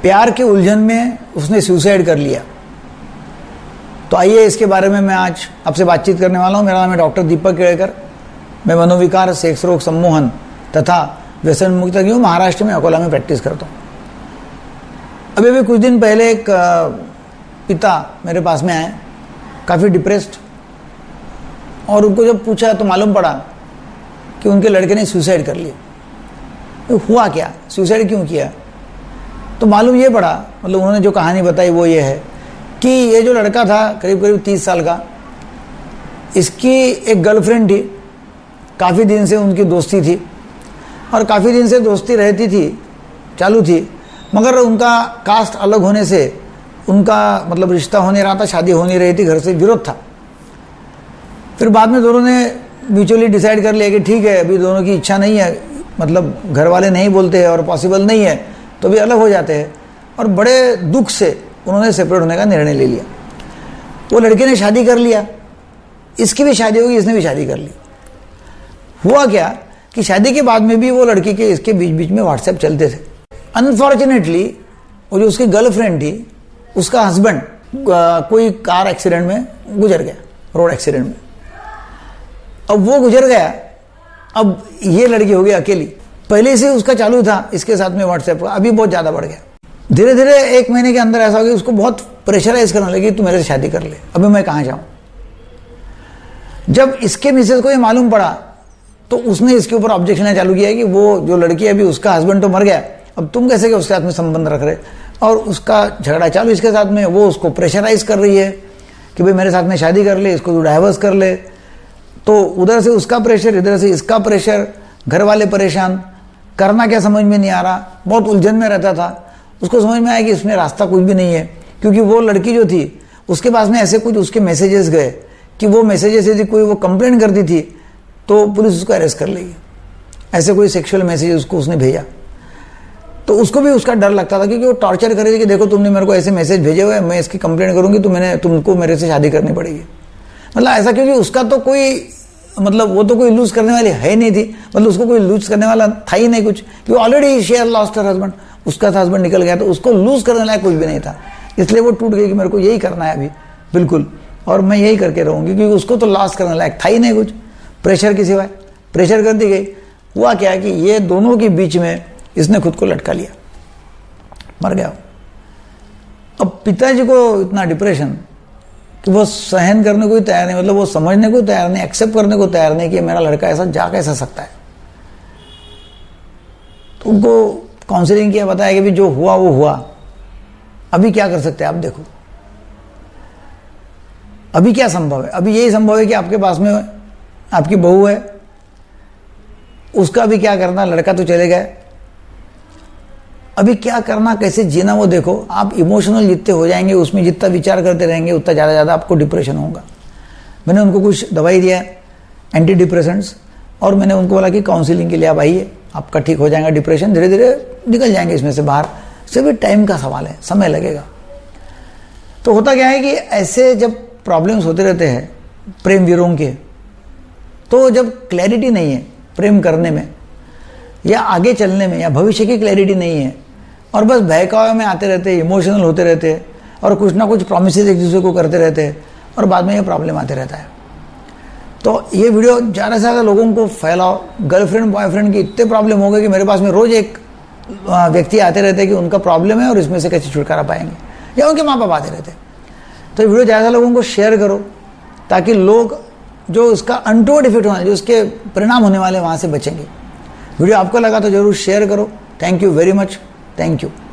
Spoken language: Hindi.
प्यार के उलझन में उसने सुसाइड कर लिया। तो आइए इसके बारे में मैं आज आपसे बातचीत करने वाला हूं। मेरा नाम है डॉक्टर दीपक केड़कर। मैं मनोविकार, सेक्स रोग सम्मोहन तथा व्यसन मुक्त हूँ। महाराष्ट्र में अकोला में प्रैक्टिस करता हूँ। अभी कुछ दिन पहले एक पिता मेरे पास में आए, काफ़ी डिप्रेस्ड, और उनको जब पूछा तो मालूम पड़ा कि उनके लड़के ने सुसाइड कर लिया। तो हुआ क्या, सुसाइड क्यों किया? तो मालूम ये पड़ा, मतलब उन्होंने जो कहानी बताई वो ये है कि ये जो लड़का था करीब 30 साल का, इसकी एक गर्लफ्रेंड थी। काफ़ी दिन से उनकी दोस्ती थी और काफ़ी दिन से दोस्ती रहती थी, चालू थी, मगर उनका कास्ट अलग होने से उनका मतलब रिश्ता हो नहीं रहा था, शादी हो नहीं रही थी, घर से विरोध था। फिर बाद में दोनों ने म्यूचुअली डिसाइड कर लिया कि ठीक है, अभी दोनों की इच्छा नहीं है, मतलब घर वाले नहीं बोलते हैं और पॉसिबल नहीं है तो भी अलग हो जाते हैं। और बड़े दुख से उन्होंने सेपरेट होने का निर्णय ले लिया। वो लड़के ने शादी कर लिया, इसकी भी शादी होगी, इसने भी शादी कर ली। हुआ क्या कि शादी के बाद में भी वो लड़की के इसके बीच बीच में व्हाट्सएप चलते थे। अनफॉर्चुनेटली वो जो उसकी गर्लफ्रेंड थी, उसका हस्बैंड कोई कार एक्सीडेंट में गुजर गया, रोड एक्सीडेंट में। अब वो गुजर गया, अब ये लड़की हो गई अकेली। पहले से उसका चालू था इसके साथ में व्हाट्सएप का, अभी बहुत ज़्यादा बढ़ गया। धीरे धीरे 1 महीने के अंदर ऐसा हो गया, उसको बहुत प्रेशराइज करने लगी, तू मेरे से शादी कर ले, अभी मैं कहाँ जाऊँ। जब इसके मिसेज को ये मालूम पड़ा तो उसने इसके ऊपर ऑब्जेक्शन चालू किया कि वो जो लड़की है, अभी उसका हस्बैंड तो मर गया, अब तुम कैसे उसके साथ में संबंध रख रहे। और उसका झगड़ा चालू इसके साथ में। वो उसको प्रेशराइज कर रही है कि भाई मेरे साथ में शादी कर ले, इसको डाइवर्स कर ले। तो उधर से उसका प्रेशर, इधर से इसका प्रेशर, घर वाले परेशान, करना क्या समझ में नहीं आ रहा, बहुत उलझन में रहता था। उसको समझ में आया कि इसमें रास्ता कुछ भी नहीं है, क्योंकि वो लड़की जो थी उसके पास में ऐसे कुछ उसके मैसेजेस गए कि वो मैसेजेस यदि कोई वो कंप्लेंट करती थी तो पुलिस उसको अरेस्ट कर लेगी। ऐसे कोई सेक्सुअल मैसेज उसको उसने भेजा। तो उसको भी उसका डर लगता था क्योंकि वो टॉर्चर करेगी कि देखो तुमने मेरे को ऐसे मैसेज भेजे हुए, मैं इसकी कंप्लेंट करूंगी तो तुमको मेरे से शादी करनी पड़ेगी। मतलब ऐसा, क्योंकि उसका तो कोई मतलब वो तो कोई लूज करने वाली है नहीं थी, मतलब उसको कोई लूज करने वाला था ही नहीं कुछ, क्योंकि already she has lost her husband. उसका हस्बैंड निकल गया तो उसको लूज करने लायक कुछ भी नहीं था। इसलिए वो टूट गई कि मेरे को यही करना है अभी, बिल्कुल, और मैं यही करके रहूंगी, क्योंकि उसको तो लॉस करने लायक था ही नहीं कुछ, प्रेशर के सिवाय। प्रेशर कर दी गई। हुआ क्या कि ये दोनों के बीच में इसने खुद को लटका लिया, मर गया। अब पिताजी को इतना डिप्रेशन कि वो सहन करने को ही तैयार नहीं, मतलब वो समझने को तैयार नहीं, एक्सेप्ट करने को तैयार नहीं कि मेरा लड़का ऐसा जा कैसा सकता है। तो उनको काउंसलिंग किया, बताया कि भी जो हुआ वो हुआ, अभी क्या कर सकते हैं आप, देखो अभी क्या संभव है। अभी यही संभव है कि आपके पास में आपकी बहू है, उसका भी क्या करना, लड़का तो चले गए, अभी क्या करना, कैसे जीना वो देखो। आप इमोशनल जितने हो जाएंगे, उसमें जितना विचार करते रहेंगे, उतना ज़्यादा आपको डिप्रेशन होगा। मैंने उनको कुछ दवाई दिया, एंटी डिप्रेसेंट्स, और मैंने उनको बोला कि काउंसलिंग के लिए आप आइए, आपका ठीक हो जाएगा डिप्रेशन, धीरे धीरे निकल जाएंगे इसमें से बाहर। सिर्फ टाइम का सवाल है, समय लगेगा। तो होता क्या है कि ऐसे जब प्रॉब्लम्स होते रहते हैं प्रेम विरोध के, तो जब क्लैरिटी नहीं है प्रेम करने में या आगे चलने में, या भविष्य की क्लैरिटी नहीं है, और बस बहकावे में आते रहते हैं, इमोशनल होते रहते हैं, और कुछ ना कुछ प्रॉमिसेस एक दूसरे को करते रहते हैं, और बाद में ये प्रॉब्लम आते रहता है। तो ये वीडियो ज़्यादा से ज़्यादा लोगों को फैलाओ। गर्लफ्रेंड बॉयफ्रेंड की इतने प्रॉब्लम हो गए कि मेरे पास में रोज़ एक व्यक्ति आते रहते हैं कि उनका प्रॉब्लम है और इसमें से कैसे छुटकारा पाएंगे, या उनके माँ बाप आते रहते हैं। तो ये वीडियो ज़्यादा लोगों को शेयर करो, ताकि लोग जो इसका अनटोवर्ड इफेक्ट होने, जो इसके परिणाम होने वाले, वहाँ से बचेंगे। वीडियो आपको लगा तो जरूर शेयर करो। Thank you very much, thank you.